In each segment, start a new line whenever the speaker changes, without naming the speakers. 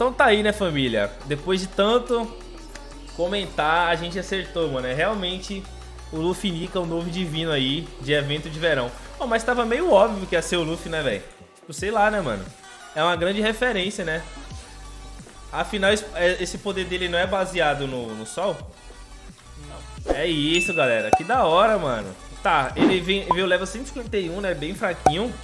Então tá aí, né, família? Depois de tanto comentar, a gente acertou, mano. É realmente o Luffy Nika, o novo divino aí, de evento de verão. Oh, mas tava meio óbvio que ia ser o Luffy, né, velho? Tipo, sei lá, né, mano? É uma grande referência, né? Afinal, esse poder dele não é baseado no sol? É isso, galera. Que da hora, mano. Tá, ele veio level 151, né? Bem fraquinho.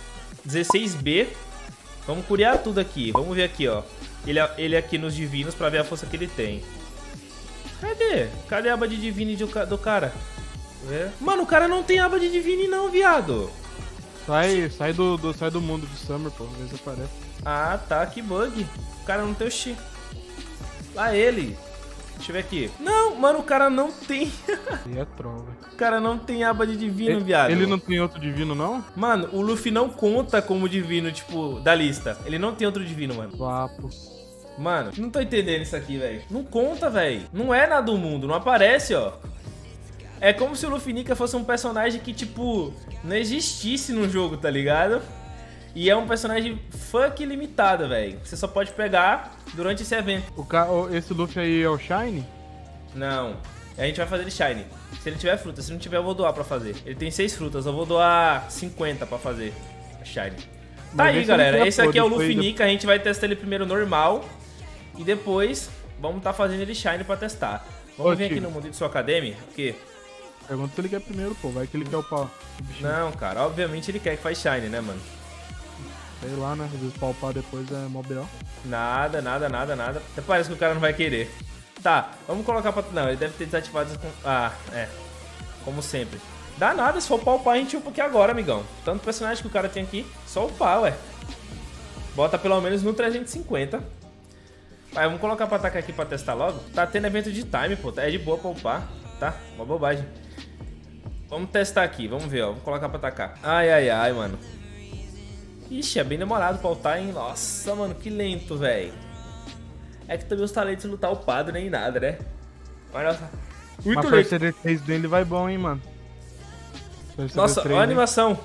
16B. Vamos curiar tudo aqui. Vamos ver aqui, ó. Ele aqui nos divinos pra ver a força que ele tem. Cadê? Cadê a aba de divine do cara? Mano, o cara não tem aba de divine não, viado.
Sai do mundo de Summer, pô. Às vezes aparece.
Ah, tá. Que bug. O cara não tem o chi. Lá ele. Deixa eu ver aqui. Não, mano, o cara não tem.
E é troll, velho.
O cara não tem aba de divino, viado.
Ele não tem outro divino, não?
Mano, o Luffy não conta como divino, tipo, da lista. Ele não tem outro divino, mano.
Papo.
Mano, não tô entendendo isso aqui, velho. Não conta, velho. Não é nada do mundo, não aparece, ó. É como se o Luffy Nika fosse um personagem que, tipo, não existisse no jogo, tá ligado? E é um personagem fuck limitado, velho. Você só pode pegar durante esse evento.
Esse Luffy aí é o Shine?
Não. A gente vai fazer ele Shine. Se ele tiver fruta. Se não tiver, eu vou doar pra fazer. Ele tem 6 frutas. Eu vou doar 50 pra fazer Shine. Tá aí, galera. Esse aqui é o Luffy Nika. A gente vai testar ele primeiro normal. E depois vamos tá fazendo ele Shine pra testar. Vamos vir aqui no mundo de sua academia. O quê?
Pergunta se ele quer primeiro, pô. Vai que ele quer o pau.
Não, cara. Obviamente ele quer que faz Shine, né, mano?
Sei lá, né? Às vezes palpar depois é mó B.O.
Nada. Até parece que o cara não vai querer. Tá, vamos colocar pra... Não, ele deve ter desativado... Ah, é. Como sempre. Dá nada, se for palpar a gente upa aqui agora, amigão. Tanto personagem que o cara tem aqui, só upar, ué. Bota pelo menos no 350. Vai, vamos colocar pra atacar aqui pra testar logo. Tá tendo evento de time, pô. É de boa pra upar, tá? Uma bobagem. Vamos testar aqui, vamos ver, ó. Vamos colocar pra atacar. Ai, mano. Ixi, é bem demorado pra ultar, hein? Nossa, mano, que lento, velho. É que também os talentos não tá upado nem nada, né? Mas nossa, muito lento.
Mas o Force 3 dele vai bom, hein, mano.
Nossa, olha a animação.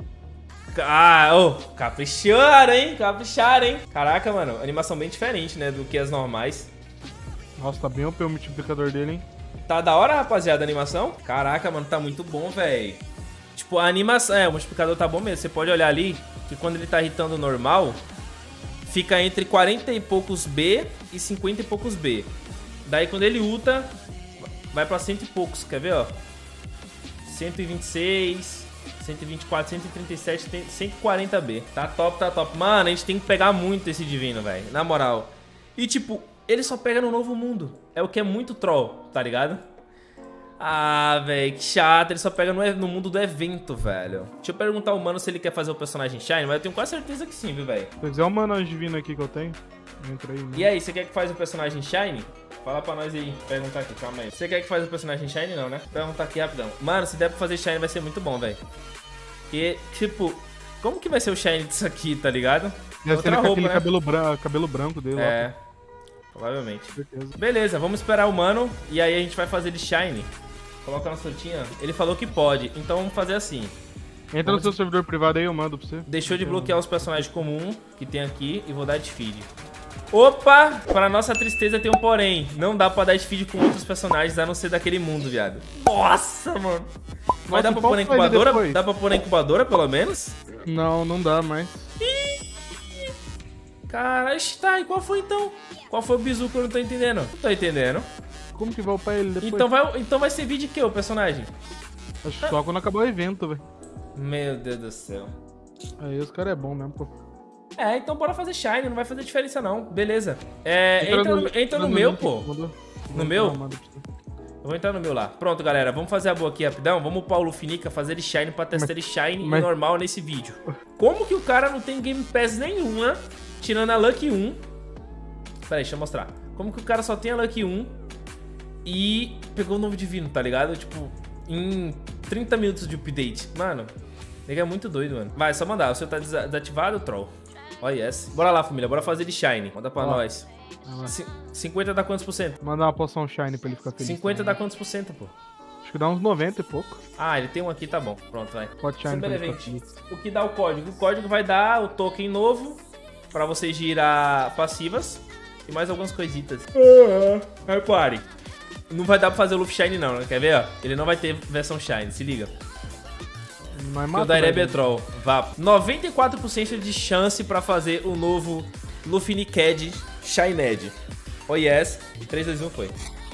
Ah, capricharam, hein? Capricharam, hein? Caraca, mano, animação bem diferente, né? Do que as normais.
Nossa, tá bem OP o multiplicador dele, hein?
Tá da hora, rapaziada, a animação? Caraca, mano, tá muito bom, velho. Tipo, a animação... É, o multiplicador tá bom mesmo. Você pode olhar ali que quando ele tá hitando normal, fica entre 40 e poucos B e 50 e poucos B. Daí quando ele ulta, vai pra 100 e poucos, quer ver, ó? 126, 124, 137, 140 B. Tá top, tá top. Mano, a gente tem que pegar muito esse divino, velho. Na moral. E tipo, ele só pega no novo mundo. É o que é muito troll, tá ligado? Ah, velho, que chato. Ele só pega no mundo do evento, velho. Deixa eu perguntar ao mano se ele quer fazer o personagem Shine, mas eu tenho quase certeza que sim, viu, velho.
Se quiser o mana divino aqui que eu tenho, entra aí.
E aí, você quer que faz o personagem Shine? Fala pra nós aí. Perguntar aqui, calma aí. Você quer que faz o personagem Shine? Não, né? Perguntar aqui rapidão. Mano, se der pra fazer Shine vai ser muito bom, velho. Porque, tipo, como que vai ser o Shine disso aqui, tá ligado?
Deve ser com aquele cabelo branco dele
lá.
Pô.
Provavelmente.
Certeza.
Beleza, vamos esperar o mano. E aí a gente vai fazer ele Shine. Colocar na frutinha. Ele falou que pode, então vamos fazer assim.
Entra no seu servidor privado aí, eu mando pra você.
Deixou de bloquear os personagens comuns que tem aqui e vou dar feed. Opa! Para nossa tristeza tem um porém. Não dá pra dar feed com outros personagens a não ser daquele mundo, viado. Nossa, mano. Mas dá pra pôr na incubadora? Dá pra pôr na incubadora, pelo menos?
Não dá mais.
Cara, tá. E qual foi então? Qual foi o bizu que eu não tô entendendo? Não tô entendendo.
Como que vai upar ele depois?
Então vai servir de que o personagem?
Acho que só quando acabar o evento, velho.
Meu Deus do céu.
Aí os caras é bom mesmo, pô.
É, então bora fazer Shine, não vai fazer diferença não. Beleza. Entra no meu, pô. No meu? Eu vou entrar no meu lá. Pronto, galera, vamos fazer a boa aqui rapidão. Vamos upar o Luffy Nika, fazer ele Shine pra testar ele Shine normal nesse vídeo. Como que o cara não tem Game Pass nenhuma, tirando a Lucky 1? Pera aí, deixa eu mostrar. Como que o cara só tem a Lucky 1 e pegou o novo divino, tá ligado? Tipo, em 30 minutos de update. Mano, ele é muito doido, mano. Vai, só mandar. O seu tá desativado, troll. Olha essa. Bora lá, família. Bora fazer ele Shine. Manda pra nós. 50 dá quantos por cento?
Manda uma poção Shine pra ele ficar feliz.
50 dá quantos por cento, pô?
Acho que dá uns 90 e pouco.
Ah, ele tem um aqui, tá bom. Pronto, vai.
Pode Shine pra ele ficar feliz.
O que dá o código? O código vai dar o token novo pra você girar passivas e mais algumas coisitas. Repare. Não vai dar pra fazer o Luffy Shine não, né? Quer ver, ó? Ele não vai ter versão Shine, se liga. O da Erebetrol, Vapo. 94% de chance pra fazer o novo Luffy Niked Shined. Oh yes. 3, 2, 1, foi.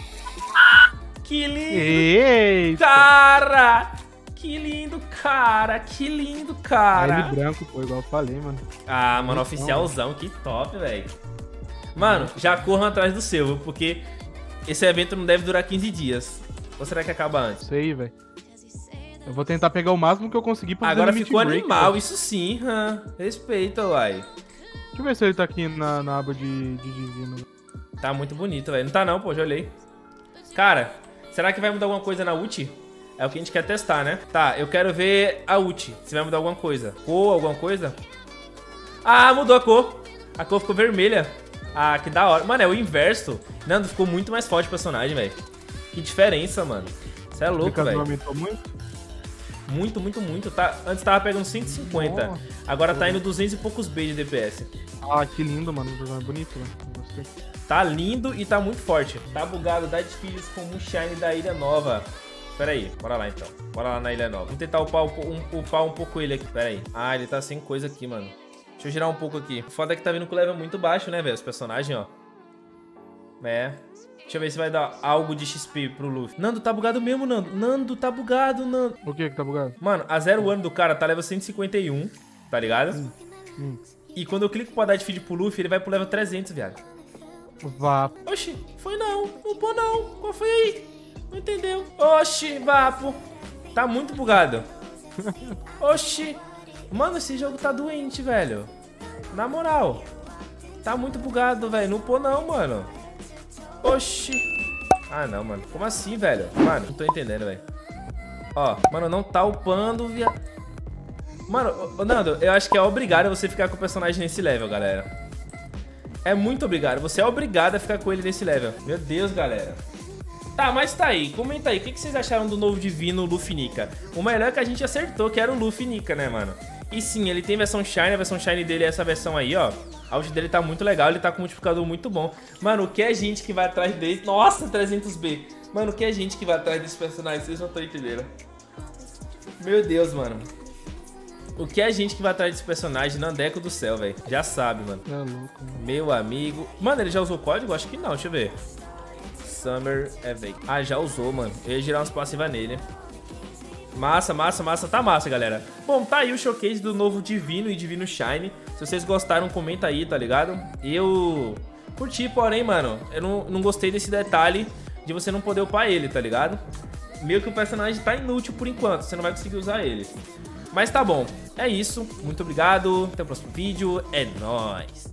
Que lindo!
Eita.
Cara! Que lindo, cara! Que lindo, cara!
Ele branco, pô, igual eu falei, mano.
Ah, mano, oficialzão, que top, velho. Mano, já corram atrás do seu, porque esse evento não deve durar 15 dias. Ou será que acaba antes?
Isso aí, velho. Eu vou tentar pegar o máximo que eu conseguir pra fazer
Agora
limit
ficou
break,
animal,
véio.
isso sim, respeita, uai.
Deixa eu ver se ele tá aqui na aba de divino.
Tá muito bonito, velho. Não tá não, pô, já olhei. Cara, será que vai mudar alguma coisa na ult? É o que a gente quer testar, né? Tá, eu quero ver a ult, se vai mudar alguma coisa. Cor, alguma coisa? Ah, mudou a cor. A cor ficou vermelha. Ah, que da hora. Mano, é o inverso. Nando, ficou muito mais forte o personagem, velho. Que diferença, mano. Você é louco, velho.
Aumentou muito?
Muito, muito, muito. Tá, antes tava pegando 150.
Nossa.
Agora tá indo 200 e poucos B de DPS.
Ah, que lindo, mano. O personagem é bonito, velho. Gostei.
Tá lindo e tá muito forte. Tá bugado, dá desfilhos com o Shine da Ilha Nova. Pera aí, bora lá então. Bora lá na Ilha Nova. Vamos tentar upar um pouco ele aqui. Pera aí. Ah, ele tá sem coisa aqui, mano. Deixa eu girar um pouco aqui. O foda é que tá vindo com o level muito baixo, né, velho? Os personagens, ó. É. Deixa eu ver se vai dar algo de XP pro Luffy. Nando, tá bugado mesmo, Nando. Nando, tá bugado, Nando.
O que tá bugado?
Mano, a 0-1 do cara tá level 151, tá ligado? E quando eu clico pra dar de feed pro Luffy, ele vai pro level 300, viado.
Vapo.
Oxi, foi não. Não pô não. Qual foi aí? Não entendeu. Oxi, Vapo. Tá muito bugado. Oxi. Mano, esse jogo tá doente, velho. Na moral. Tá muito bugado, velho. Não pô não, mano. Oxi. Ah, não, mano. Como assim, velho? Mano, não tô entendendo, velho. Ó, mano, não tá upando, viado. Mano, ô, Nando, eu acho que é obrigado você ficar com o personagem nesse level, galera. É muito obrigado. Você é obrigado a ficar com ele nesse level. Meu Deus, galera. Tá, mas tá aí. Comenta aí. O que vocês acharam do novo divino Luffy Nika? O melhor é que a gente acertou, que era o Luffy Nika, né, mano? E sim, ele tem versão Shine. A versão Shine dele é essa versão aí, ó. A ult dele tá muito legal. Ele tá com um multiplicador muito bom. Mano, o que é gente que vai atrás dele? Nossa, 300B. Mano, o que é gente que vai atrás desse personagem? Vocês não estão entendendo. Meu Deus, mano. O que é gente que vai atrás desse personagem? Nandeco do céu, velho. Já sabe, mano.
É louco, mano.
Meu amigo. Mano, ele já usou código? Acho que não, deixa eu ver. Summer Evade. Ah, já usou, mano. Eu ia girar umas passivas nele. Massa, massa, massa. Tá massa, galera. Bom, tá aí o showcase do novo Divino e Divino Shine. Se vocês gostaram, comenta aí, tá ligado? Eu curti, porém, mano, eu não gostei desse detalhe de você não poder upar ele, tá ligado? Meio que o personagem tá inútil por enquanto. Você não vai conseguir usar ele. Mas tá bom. É isso. Muito obrigado. Até o próximo vídeo. É nóis.